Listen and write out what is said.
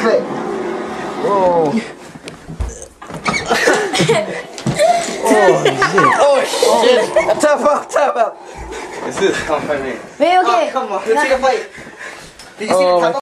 split. Whoa. Oh shit. Tap out. This is comforting. Wait, okay. Oh, come on. Let's take a fight. Did you see the